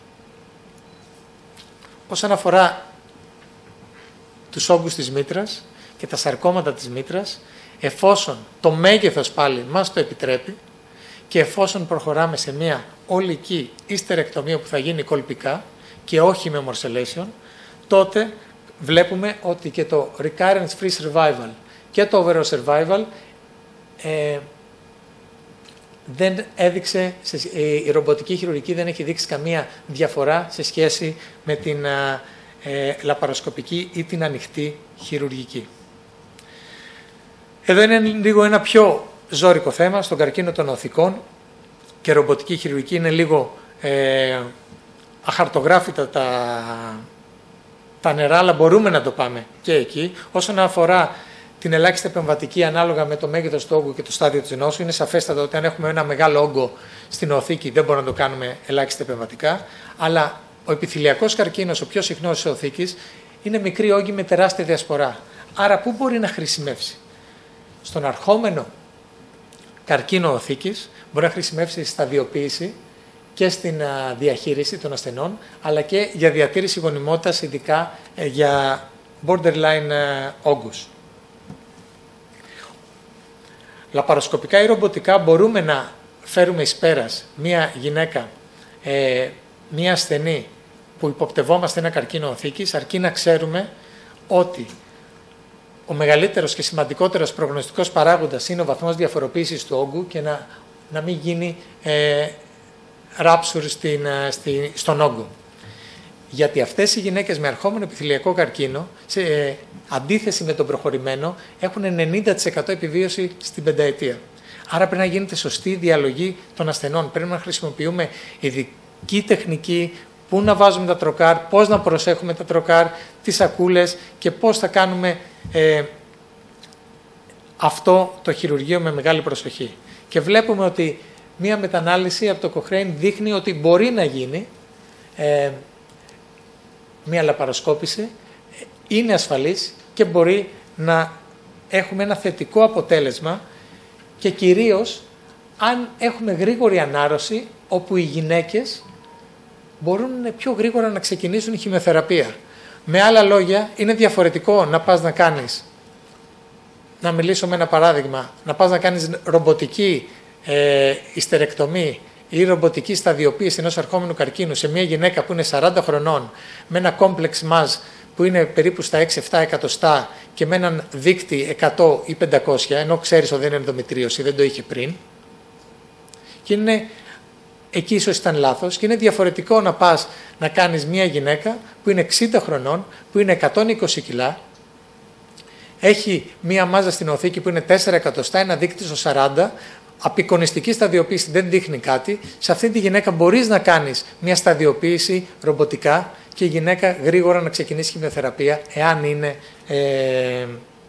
C: Όσον αφορά τους όγκους της μήτρας και τα σαρκώματα της μήτρας, εφόσον το μέγεθος πάλι μας το επιτρέπει και εφόσον προχωράμε σε μια ολική υστερεκτομία που θα γίνει κολπικά και όχι με morcellation, τότε βλέπουμε ότι και το recurrence free survival και το overall survival ε, δεν έδειξε, η ρομποτική χειρουργική δεν έχει δείξει καμία διαφορά σε σχέση με την ε, λαπαροσκοπική ή την ανοιχτή χειρουργική. Εδώ είναι λίγο ένα πιο ζώρικο θέμα, στον καρκίνο των οθικών και ρομποτική χειρουργική είναι λίγο ε, αχαρτογράφητα τα, τα νερά, αλλά μπορούμε να το πάμε και εκεί. Όσον αφορά την ελάχιστη επεμβατική ανάλογα με το μέγεθος του όγκου και το στάδιο της νόσου, είναι σαφέστατο ότι αν έχουμε ένα μεγάλο όγκο στην οθήκη δεν μπορούμε να το κάνουμε ελάχιστα επεμβατικά, αλλά ο επιθυλιακός καρκίνος, ο πιο συχνός της οθήκης, είναι μικρή όγκη με τεράστια διασπορά. Άρα πού μπορεί να χρησιμεύσει? Στον αρχόμενο καρκίνο οθήκης μπορεί να χρησιμεύσει στη σταδιοποίηση και στην διαχείριση των ασθενών, αλλά και για διατήρηση γονιμότητας, ειδικά για borderline όγκους. Λαπαροσκοπικά ή ρομποτικά μπορούμε να φέρουμε εις πέρας μία γυναίκα, ε, μία ασθενή που υποπτευόμαστε ένα καρκίνο οθήκης, αρκεί να ξέρουμε ότι ο μεγαλύτερος και σημαντικότερος προγνωστικός παράγοντας είναι ο βαθμός διαφοροποίησης του όγκου και να, να μην γίνει ε, rupture στην, στη, στον όγκο. Γιατί αυτές οι γυναίκες με αρχόμενο επιθυλιακό καρκίνο, σε ε, αντίθεση με τον προχωρημένο, έχουν ενενήντα τοις εκατό επιβίωση στην πενταετία. Άρα πρέπει να γίνεται σωστή διαλογή των ασθενών. Πρέπει να χρησιμοποιούμε ειδική τεχνική, πού να βάζουμε τα τροκάρ, πώς να προσέχουμε τα τροκάρ, τις σακούλες και πώς θα κάνουμε ε, αυτό το χειρουργείο με μεγάλη προσοχή. Και βλέπουμε ότι μία μετανάλυση από το Cochrane δείχνει ότι μπορεί να γίνει ε, μία λαπαροσκόπηση, είναι ασφαλής και μπορεί να έχουμε ένα θετικό αποτέλεσμα και κυρίως αν έχουμε γρήγορη ανάρρωση, όπου οι γυναίκες μπορούν πιο γρήγορα να ξεκινήσουν η χημειοθεραπεία. Με άλλα λόγια, είναι διαφορετικό να πας να κάνεις, να μιλήσω με ένα παράδειγμα, να πας να κάνεις ρομποτική ε, ιστερεκτομή ή ρομποτική σταδιοποίηση ενός αρχόμενου καρκίνου σε μια γυναίκα που είναι σαράντα χρονών, με ένα κόμπλεξ μάζ που είναι περίπου στα έξι εφτά εκατοστά και με έναν δείκτη εκατό ή πεντακόσια, ενώ ξέρεις ότι δεν είναι ενδομετρίωση, δεν το είχε πριν. Και είναι, εκεί ίσως ήταν λάθος, και είναι διαφορετικό να πας να κάνεις μια γυναίκα που είναι εξήντα χρονών, που είναι εκατόν είκοσι κιλά, έχει μια μάζα στην οθήκη που είναι τέσσερα εκατοστά, ένα δείκτη στο σαράντα, απεικονιστική σταδιοποίηση δεν δείχνει κάτι. Σε αυτή τη γυναίκα μπορείς να κάνεις μια σταδιοποίηση ρομποτικά και η γυναίκα γρήγορα να ξεκινήσει χημειοθεραπεία, εάν είναι ε,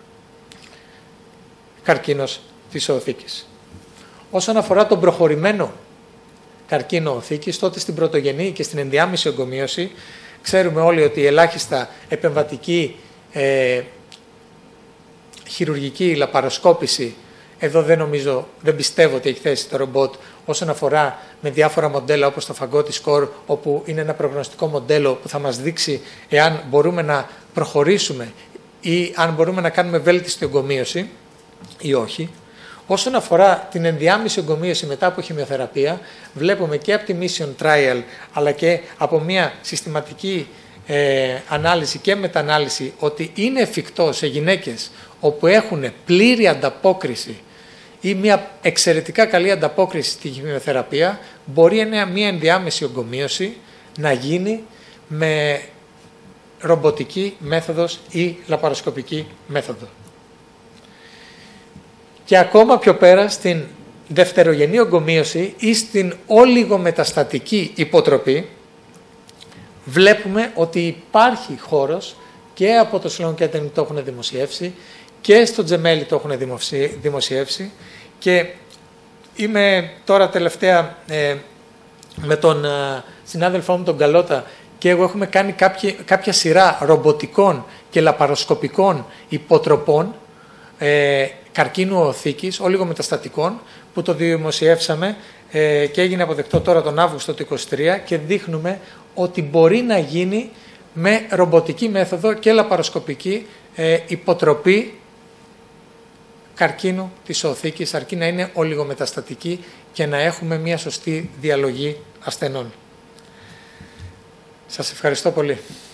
C: καρκίνος της οθήκης. Όσον αφορά τον προχωρημένο καρκίνο οθήκης, τότε στην πρωτογενή και στην ενδιάμεση ογκομείωση, ξέρουμε όλοι ότι η ελάχιστα επεμβατική ε, χειρουργική λαπαροσκόπηση, εδώ δεν νομίζω, δεν πιστεύω ότι έχει θέση το ρομπότ όσον αφορά με διάφορα μοντέλα όπως το Φαγκότη Σκορ, όπου είναι ένα προγνωστικό μοντέλο που θα μας δείξει εάν μπορούμε να προχωρήσουμε ή αν μπορούμε να κάνουμε βέλτιστη ογκομείωση ή όχι. Όσον αφορά την ενδιάμεση ογκομείωση μετά από χημειοθεραπεία, βλέπουμε και από τη Mission Trial αλλά και από μια συστηματική ε, ανάλυση και μετανάλυση ότι είναι εφικτό σε γυναίκες όπου έχουν πλήρη ανταπόκριση ή μια εξαιρετικά καλή ανταπόκριση στη χημειοθεραπεία, μπορεί μια ενδιάμεση ογκομείωση να γίνει με ρομποτική μέθοδος ή λαπαροσκοπική μέθοδο. Και ακόμα πιο πέρα στην δευτερογενή ογκομείωση ή στην ολιγομεταστατική υποτροπή, βλέπουμε ότι υπάρχει χώρος, και από το Sloan Kettering το έχουν δημοσιεύσει και στο Gemelli το έχουν δημοσιεύσει, και είμαι τώρα τελευταία ε, με τον ε, συνάδελφό μου τον Καλώτα και εγώ έχουμε κάνει κάποια, κάποια σειρά ρομποτικών και λαπαροσκοπικών υποτροπών ε, καρκίνου οθήκης, ολιγομεταστατικών, που το δημοσιεύσαμε ε, και έγινε αποδεκτό τώρα τον Αύγουστο του είκοσι τρία, και δείχνουμε ότι μπορεί να γίνει με ρομποτική μέθοδο και λαπαροσκοπική ε, υποτροπή καρκίνου της οθήκης, αρκεί να είναι ολιγομεταστατική και να έχουμε μια σωστή διαλογή ασθενών. Σας ευχαριστώ πολύ.